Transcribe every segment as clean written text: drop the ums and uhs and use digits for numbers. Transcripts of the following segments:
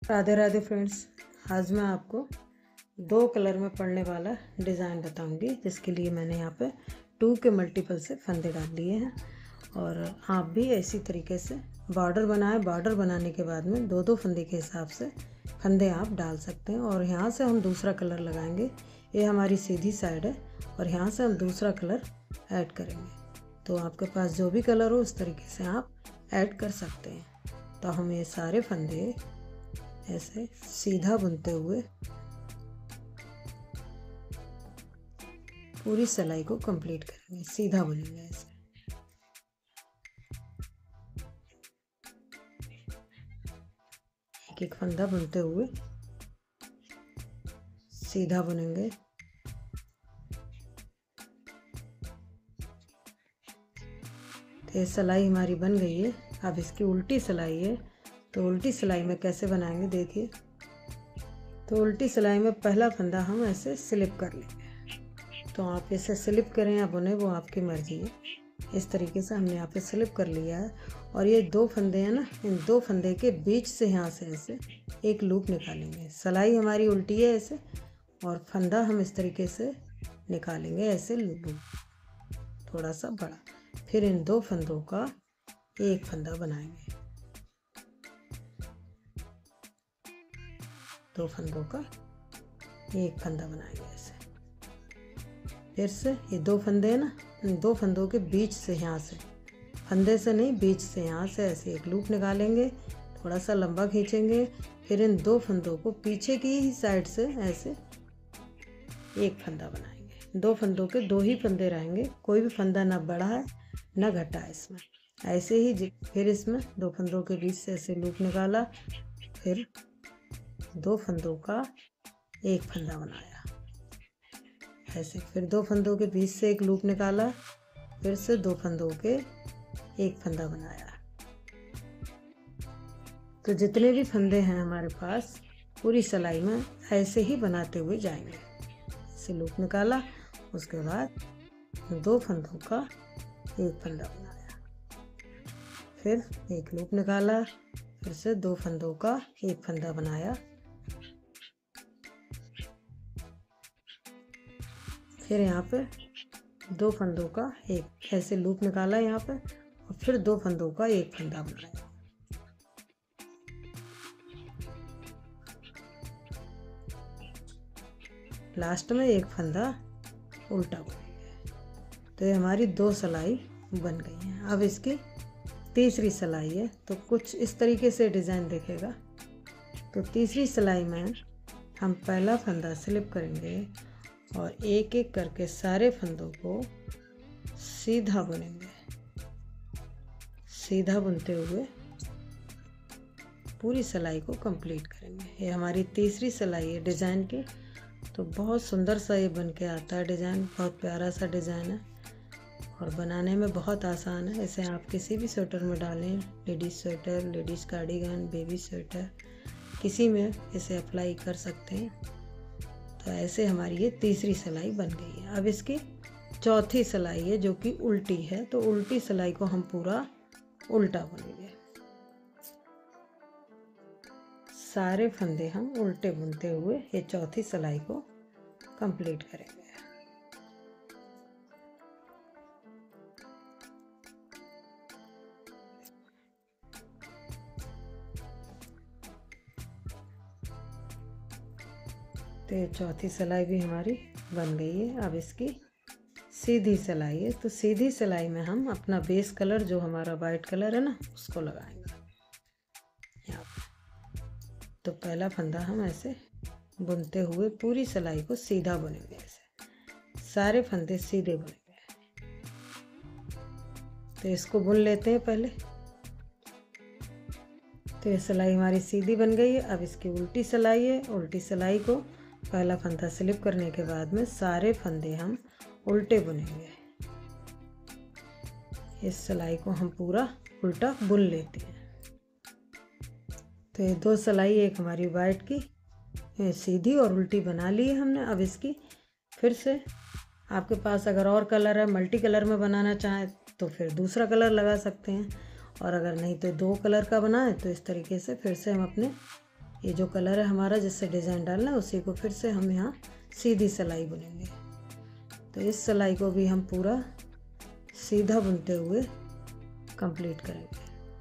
Radhe Radhe friends. आज मैं आपको दो कलर में पड़ने वाला डिज़ाइन बताऊंगी, जिसके लिए मैंने यहाँ पे 2 के मल्टीपल से फंदे डाल लिए हैं। और आप भी इसी तरीके से बॉर्डर बनाएं। बॉर्डर बनाने के बाद में दो दो फंदे के हिसाब से फंदे आप डाल सकते हैं। और यहाँ से हम दूसरा कलर लगाएंगे। ये हमारी सीधी साइड है और यहाँ से हम दूसरा कलर ऐड करेंगे। तो आपके पास जो भी कलर हो उस तरीके से आप ऐड कर सकते हैं। तो हम ये सारे फंदे ऐसे सीधा बुनते हुए पूरी सिलाई को कंप्लीट करेंगे। सीधा बुनेंगे ऐसे। एक एक फंदा बुनते हुए सीधा बुनेंगे। तो ये सिलाई हमारी बन गई है। अब इसकी उल्टी सिलाई है, तो उल्टी सिलाई में कैसे बनाएंगे देखिए। तो उल्टी सिलाई में पहला फंदा हम ऐसे स्लिप कर लेंगे। तो आप इसे स्लिप करें या बुने वो आपकी मर्जी है। इस तरीके से हमने यहाँ पे स्लिप कर लिया है। और ये दो फंदे हैं ना, इन दो फंदे के बीच से यहाँ से ऐसे एक लूप निकालेंगे। सिलाई हमारी उल्टी है ऐसे, और फंदा हम इस तरीके से निकालेंगे ऐसे लूप थोड़ा सा बड़ा। फिर इन दो फंदों का एक फंदा बनाएंगे। दो फंदों का एक फंदा बनाएंगे ऐसे। फिर से ये दो फंदे हैं ना, इन दो फंदों के बीच से यहाँ से, फंदे से नहीं बीच से यहाँ से ऐसे एक लूप निकालेंगे। थोड़ा सा लंबा खींचेंगे। फिर इन दो फंदों को पीछे की ही साइड से ऐसे एक फंदा बनाएंगे। दो फंदों के दो ही फंदे रहेंगे, कोई भी फंदा ना बढ़ा है ना घटा है इसमें। ऐसे ही फिर इसमें दो फंदों के बीच से ऐसे लूप निकाला। फिर दो फंदों का एक फंदा बनाया ऐसे। फिर दो फंदों के बीच से एक लूप निकाला। फिर से दो फंदों के एक फंदा बनाया। तो जितने भी फंदे हैं हमारे पास पूरी सिलाई में ऐसे ही बनाते हुए जाएंगे। ऐसे लूप निकाला, उसके बाद दो फंदों का एक फंदा बनाया। फिर एक लूप निकाला, फिर से दो फंदों का एक फंदा बनाया। फिर यहाँ पे दो फंदों का एक ऐसे लूप निकाला यहाँ पे, और फिर दो फंदों का एक फंदा बनाया। लास्ट में एक फंदा उल्टा बुनेंगे। तो ये हमारी दो सिलाई बन गई है। अब इसकी तीसरी सिलाई है, तो कुछ इस तरीके से डिज़ाइन दिखेगा। तो तीसरी सिलाई में हम पहला फंदा स्लिप करेंगे और एक एक करके सारे फंदों को सीधा बुनेंगे। सीधा बुनते हुए पूरी सिलाई को कंप्लीट करेंगे। ये हमारी तीसरी सिलाई है डिज़ाइन की। तो बहुत सुंदर सा ये बन के आता है डिज़ाइन। बहुत प्यारा सा डिज़ाइन है और बनाने में बहुत आसान है। इसे आप किसी भी स्वेटर में डालें, ladies sweater, ladies cardigan, baby sweater, किसी में इसे अप्लाई कर सकते हैं। तो ऐसे हमारी ये तीसरी सिलाई बन गई है। अब इसकी चौथी सिलाई है जो कि उल्टी है। तो उल्टी सिलाई को हम पूरा उल्टा बुनेंगे। सारे फंदे हम उल्टे बुनते हुए ये चौथी सिलाई को कंप्लीट करेंगे। तो ये चौथी सिलाई भी हमारी बन गई है। अब इसकी सीधी सिलाई है। तो सीधी सिलाई में हम अपना बेस कलर जो हमारा वाइट कलर है ना, उसको लगाएंगे यहाँ पे। तो पहला फंदा हम ऐसे बुनते हुए पूरी सिलाई को सीधा बुनेंगे ऐसे। सारे फंदे सीधे बुनेंगे। तो इसको बुन लेते हैं पहले। तो ये सिलाई हमारी सीधी बन गई है। अब इसकी उल्टी सिलाई है। उल्टी सिलाई को पहला फंदा स्लिप करने के बाद में सारे फंदे हम उल्टे बुनेंगे। इस सिलाई को हम पूरा उल्टा बुन लेते हैं। तो ये दो सिलाई, एक हमारी वाइट की सीधी और उल्टी बना ली है हमने। अब इसकी फिर से आपके पास अगर और कलर है, मल्टी कलर में बनाना चाहें तो फिर दूसरा कलर लगा सकते हैं। और अगर नहीं तो दो कलर का बनाएं तो इस तरीके से फिर से हम अपने ये जो कलर है हमारा जिससे डिज़ाइन डालना है उसी को फिर से हम यहाँ सीधी सिलाई बुनेंगे। तो इस सिलाई को भी हम पूरा सीधा बुनते हुए कंप्लीट करेंगे।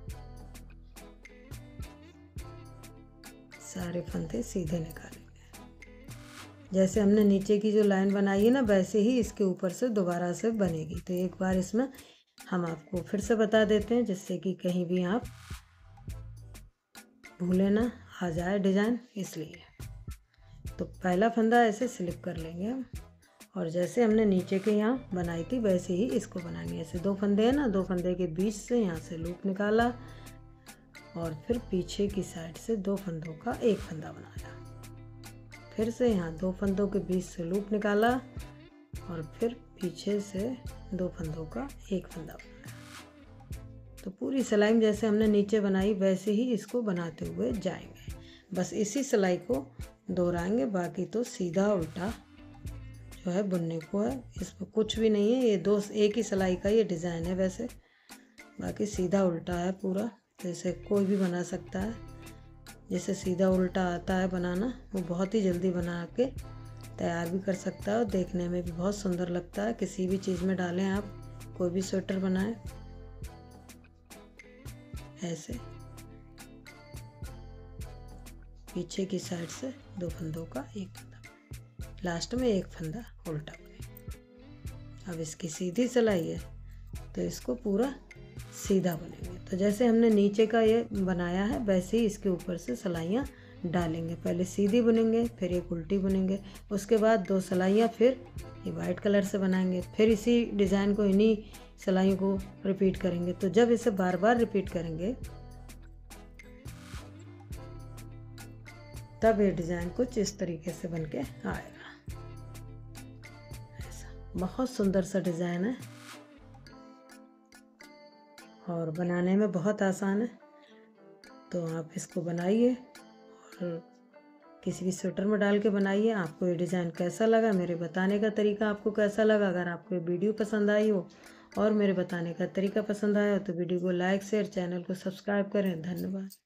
सारे फंदे सीधे निकालेंगे। जैसे हमने नीचे की जो लाइन बनाई है ना वैसे ही इसके ऊपर से दोबारा से बनेगी। तो एक बार इसमें हम आपको फिर से बता देते हैं जिससे कि कहीं भी आप भूले ना आ जाए डिज़ाइन, इसलिए। तो पहला फंदा ऐसे स्लिप कर लेंगे हम, और जैसे हमने नीचे के यहाँ बनाई थी वैसे ही इसको बनाएंगे। ऐसे 2 फंदे हैं ना, 2 फंदे के बीच से यहाँ से लूप निकाला और फिर पीछे की साइड से 2 फंदों का एक फंदा बनाया। फिर से यहाँ 2 फंदों के बीच से लूप निकाला और फिर पीछे से 2 फंदों का एक फंदा बनाया। तो पूरी सिलाई में जैसे हमने नीचे बनाई वैसे ही इसको बनाते हुए जाएंगे। बस इसी सिलाई को दोहराएंगे, बाकी तो सीधा उल्टा जो है बुनने को है। इसमें कुछ भी नहीं है, ये एक ही सिलाई का ये डिज़ाइन है वैसे, बाकी सीधा उल्टा है पूरा। तो इसे कोई भी बना सकता है। जैसे सीधा उल्टा आता है बनाना वो बहुत ही जल्दी बना के तैयार भी कर सकता है और देखने में भी बहुत सुंदर लगता है। किसी भी चीज़ में डालें आप, कोई भी स्वेटर बनाएं ऐसे। पीछे की साइड से 2 फंदों का एक फंदा, लास्ट में एक फंदा उल्टा बुने। अब इसकी सीधी सिलाई है तो इसको पूरा सीधा बुनेंगे। तो जैसे हमने नीचे का ये बनाया है वैसे ही इसके ऊपर से सिलाइयाँ डालेंगे। पहले सीधी बुनेंगे, फिर एक उल्टी बुनेंगे, उसके बाद 2 सिलाइयाँ फिर ये वाइट कलर से बनाएंगे। फिर इसी डिज़ाइन को इन्हीं सिलाइयों को रिपीट करेंगे। तो जब इसे बार बार रिपीट करेंगे तब ये डिज़ाइन कुछ इस तरीके से बन के आएगा। ऐसा बहुत सुंदर सा डिज़ाइन है और बनाने में बहुत आसान है। तो आप इसको बनाइए और किसी भी स्वेटर में डाल के बनाइए। आपको ये डिज़ाइन कैसा लगा, मेरे बताने का तरीका आपको कैसा लगा? अगर आपको ये वीडियो पसंद आई हो और मेरे बताने का तरीका पसंद आया हो तो वीडियो को लाइक शेयर, चैनल को सब्सक्राइब करें। धन्यवाद।